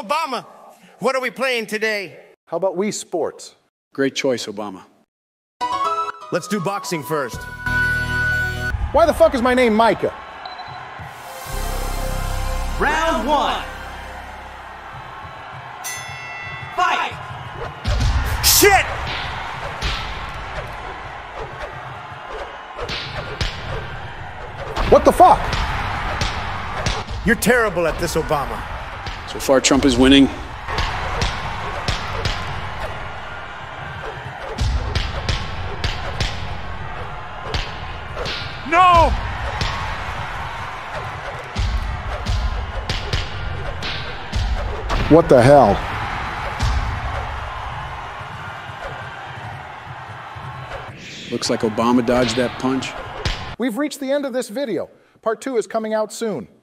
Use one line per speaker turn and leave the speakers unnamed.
Obama, what are we playing today?
How about Wii Sports?
Great choice, Obama.
Let's do boxing first.
Why the fuck is my name Micah?
Round one. Fight!
Shit!
What the fuck?
You're terrible at this, Obama.
So far, Trump is winning.
No!
What the hell?
Looks like Obama dodged that punch.
We've reached the end of this video. Part 2 is coming out soon.